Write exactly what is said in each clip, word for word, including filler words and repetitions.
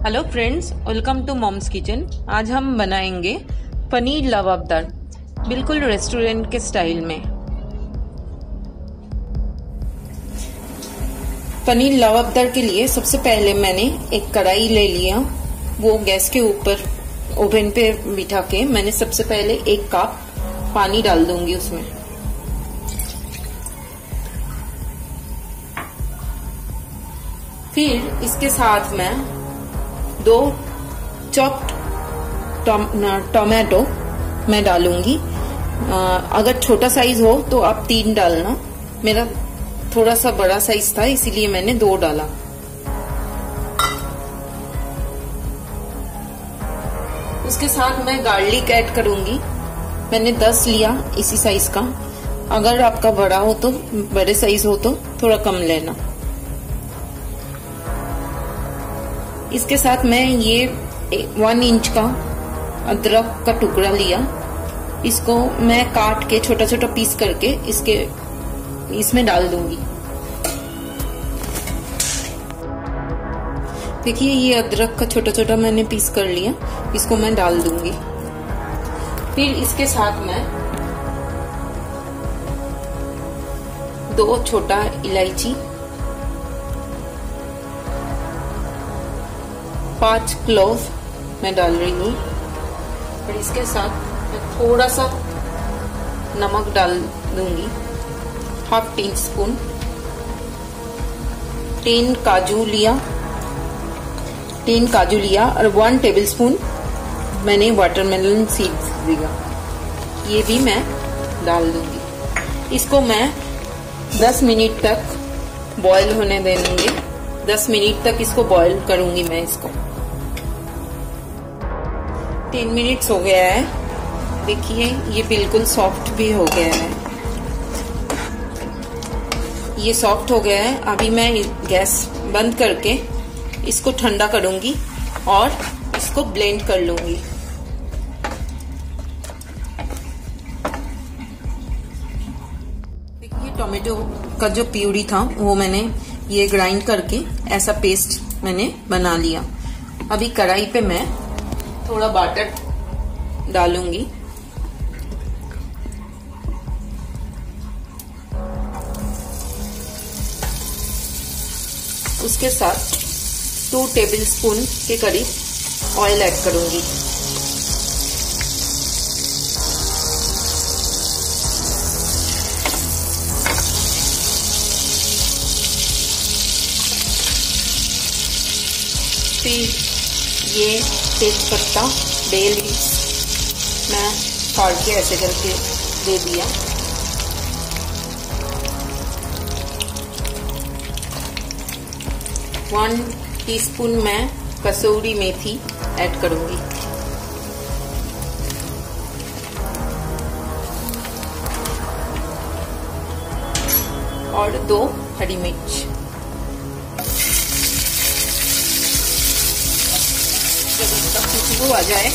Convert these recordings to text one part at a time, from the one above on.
Hello friends, welcome to mom's kitchen. आज हम बनाएंगे पनीर लबाबदार, बिल्कुल रेस्टोरेंट के स्टाइल में। पनीर लबाबदार के लिए सबसे पहले मैंने एक कढ़ाई ले लिया। वो गैस के ऊपर ओवन पे बिठा के मैंने सबसे पहले एक कप पानी डाल दूंगी उसमें। फिर इसके साथ मैं दो चॉप्ड टोमेटो मैं डालूंगी। अगर छोटा साइज हो तो आप तीन डालना, मेरा थोड़ा सा बड़ा साइज था इसीलिए मैंने दो डाला। उसके साथ मैं गार्लिक ऐड करूंगी। मैंने दस लिया इसी साइज का। अगर आपका बड़ा हो तो बड़े साइज हो तो थोड़ा कम लेना। इसके साथ मैं ये वन इंच का अदरक का टुकड़ा लिया। इसको मैं काट के छोटा छोटा पीस करके इसके इसमें डाल दूंगी। देखिए ये अदरक का छोटा छोटा मैंने पीस कर लिया, इसको मैं डाल दूंगी। फिर इसके साथ मैं दो छोटा इलायची, पांच क्लोव मैं डाल रही हूँ। और इसके साथ मैं थोड़ा सा नमक डाल दूंगी, हाफ टी स्पून। टेन काजू लिया टेन काजू लिया और वन टेबलस्पून मैंने वाटरमेलन सीड्स लिया, ये भी मैं डाल दूंगी। इसको मैं दस मिनट तक बॉईल होने देंगे। दस मिनट तक इसको बॉईल करूंगी मैं इसको। टेन मिनट्स हो गया है। देखिए ये बिल्कुल सॉफ्ट भी हो गया है। ये सॉफ्ट हो गया है। अभी मैं गैस बंद करके इसको ठंडा करूंगी और इसको ब्लेंड कर लूंगी। देखिए टोमेटो का जो प्यूरी था वो मैंने ये ग्राइंड करके ऐसा पेस्ट मैंने बना लिया। अभी कढ़ाई पे मैं थोड़ा बटर डालूंगी। उसके साथ टू टेबलस्पून के करीब ऑयल ऐड करूंगी। फिर ये तेज पत्ता, बे लीव्स मैं काट के ऐसे करके दे दिया। वन टीस्पून मैं कसूरी मेथी ऐड करूंगी। और दो हरी मिर्च। जब इसका खुशबू आ जाए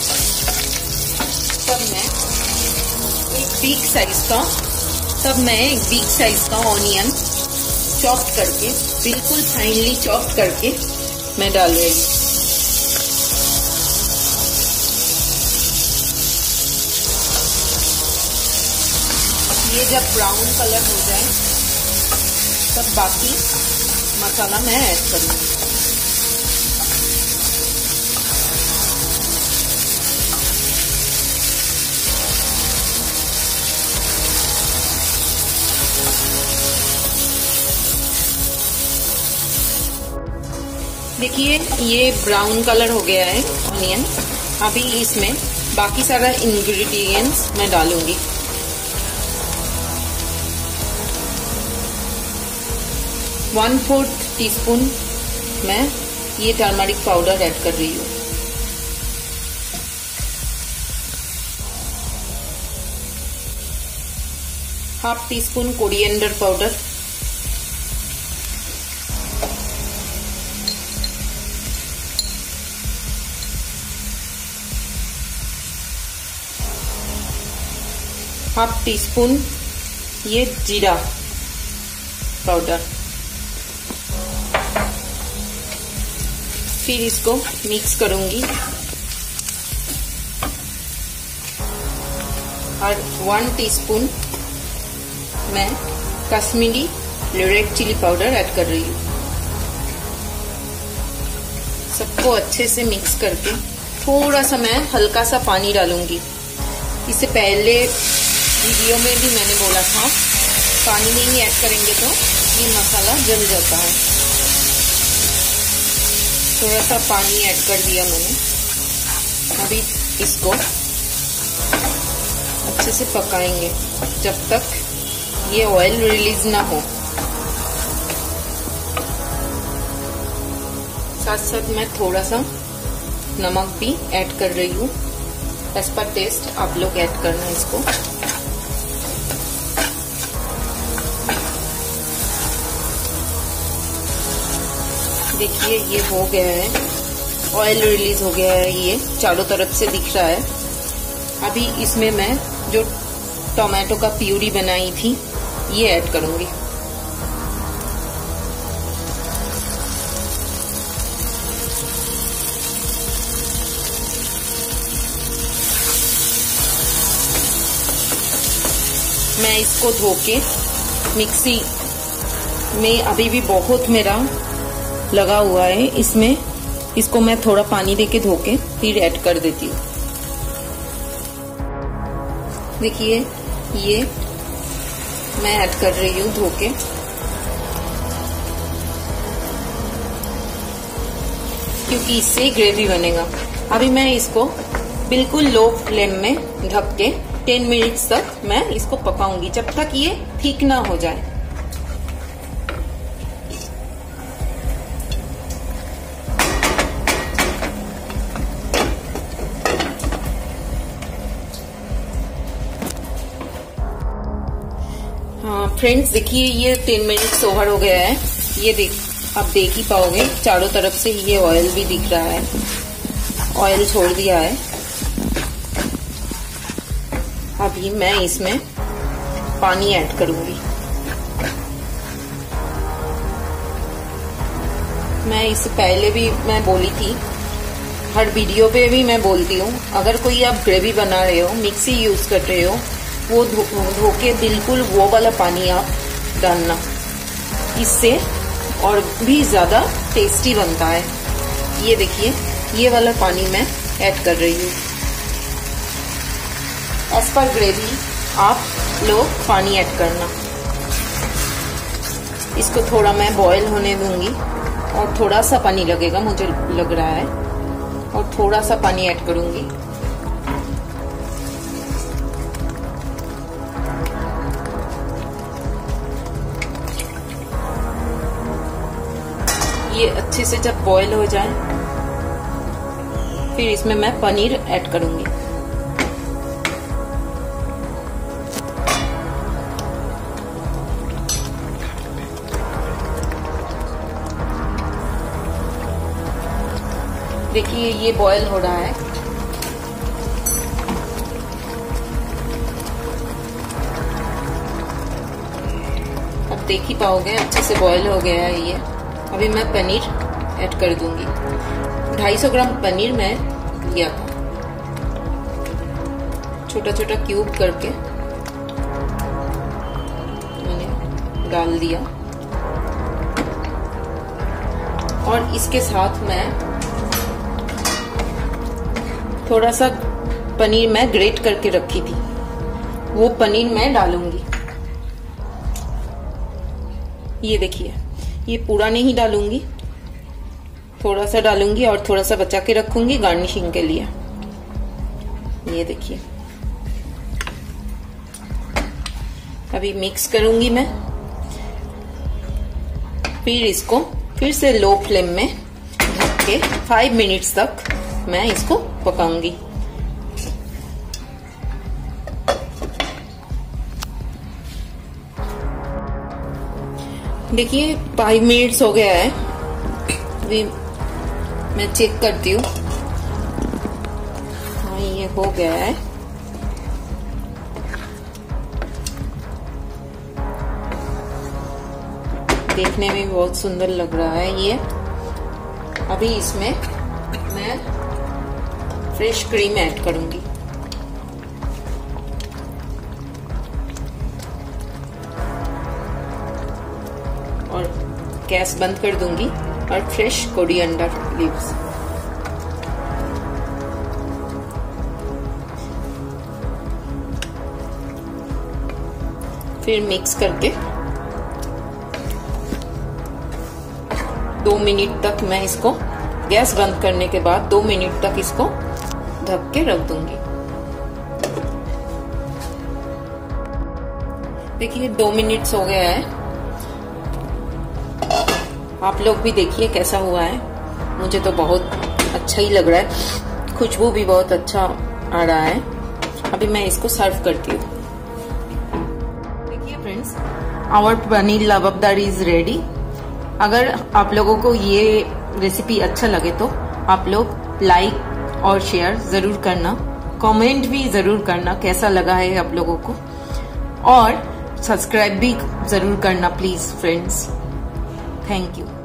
तब मैं एक बिग साइज का तब मैं एक बिग साइज का ऑनियन चॉप करके, बिल्कुल फाइनली चॉप करके मैं डाल रही हूँ। ये जब ब्राउन कलर हो जाए तब बाकी मसाला मैं ऐड करूंगी। देखिए ये ब्राउन कलर हो गया है ऑनियन। अभी इसमें बाकी सारा इंग्रेडिएंट्स मैं डालूंगी। वन फोर्थ टीस्पून मैं ये टर्मरिक पाउडर ऐड कर रही हूँ। Half teaspoon coriander powder. Half teaspoon ये जीरा पाउडर। फिर इसको मिक्स करूंगी और वन टीस्पून मैं Kashmiri red chilli powder add कर रही हूँ। सबको अच्छे से मिक्स करके थोड़ा सा मैं हल्का सा पानी डालूंगी। इससे पहले वीडियो में भी मैंने बोला था पानी नहीं ऐड करेंगे तो ये मसाला जल जाता है। थोड़ा सा पानी ऐड कर दिया मैंने। अभी इसको अच्छे से पकाएंगे जब तक ये ऑयल रिलीज ना हो। साथ साथ मैं थोड़ा सा नमक भी ऐड कर रही हूँ। एज पर टेस्ट आप लोग ऐड करना इसको। देखिए ये हो गया है, ऑयल रिलीज हो गया है, ये चारों तरफ से दिख रहा है। अभी इसमें मैं जो टोमेटो का प्यूरी बनाई थी ये ऐड करूंगी। मैं इसको धो के मिक्सी में अभी भी बहुत मेरा लगा हुआ है, इसमें इसको मैं थोड़ा पानी देके धो के फिर ऐड कर देती हूँ। देखिए ये मैं ऐड कर रही हूँ धो के। क्योंकि इससे ग्रेवी बनेगा। अभी मैं इसको बिल्कुल लो फ्लेम में ढक के टेन मिनट्स तक मैं इसको पकाऊंगी जब तक ये ठीक ना हो जाए। हाँ फ्रेंड्स, देखिए ये टेन मिनट्स ओवर हो गया है। ये देख आप देख ही पाओगे चारों तरफ से ये ऑयल भी दिख रहा है, ऑयल छोड़ दिया है। अभी मैं इसमें पानी ऐड करूंगी। मैं इससे पहले भी मैं बोली थी, हर वीडियो पे भी मैं बोलती हूँ, अगर कोई आप ग्रेवी बना रहे हो, मिक्सी यूज कर रहे हो, वो धो, धो के बिल्कुल वो वाला पानी आप डालना, इससे और भी ज्यादा टेस्टी बनता है। ये देखिए ये वाला पानी मैं ऐड कर रही हूँ। एज पर ग्रेवी आप लोग पानी ऐड करना। इसको थोड़ा मैं बॉईल होने दूंगी और थोड़ा सा पानी लगेगा मुझे लग रहा है, और थोड़ा सा पानी ऐड करूंगी। ये अच्छे से जब बॉईल हो जाए फिर इसमें मैं पनीर ऐड करूंगी। देखिए ये बॉईल हो रहा है। अब देख ही पाओगे अच्छे से बॉईल हो गया है ये। अभी मैं पनीर ऐड कर दूंगी। ढाई सौ ग्राम पनीर मैं लिया था, छोटा छोटा क्यूब करके मैंने डाल दिया। और इसके साथ मैं थोड़ा सा पनीर मैं ग्रेट करके रखी थी, वो पनीर मैं डालूंगी। ये देखिए ये पूरा नहीं डालूंगी, थोड़ा सा डालूंगी और थोड़ा सा बचा के रखूंगी गार्निशिंग के लिए। ये देखिए अभी मिक्स करूंगी मैं, फिर इसको फिर से लो फ्लेम में ढक के फाइव मिनट्स तक मैं इसको पकाऊंगी। देखिए फाइव मिनट्स हो गया है। अभी मैं चेक करती हूँ। हाँ ये हो गया है। देखने में बहुत सुंदर लग रहा है ये। अभी इसमें मैं फ्रेश क्रीम ऐड करूंगी। और गैस बंद कर दूंगी और फ्रेश कोरिएंडर लीव्स। फिर मिक्स करके दो मिनट तक मैं इसको, गैस बंद करने के बाद दो मिनट तक इसको ढक के रख दूंगी। देखिए दो मिनट्स हो गया है। आप लोग भी देखिए कैसा हुआ है। मुझे तो बहुत अच्छा ही लग रहा है, खुशबू भी बहुत अच्छा आ रहा है। अभी मैं इसको सर्व करती हूँ। देखिए friends, our paneer lababdar is ready. अगर आप लोगों को ये रेसिपी अच्छा लगे तो आप लोग लाइक और शेयर जरूर करना, कमेंट भी जरूर करना कैसा लगा है आप लोगों को, और सब्सक्राइब भी जरूर करना प्लीज फ्रेंड्स। Thank you.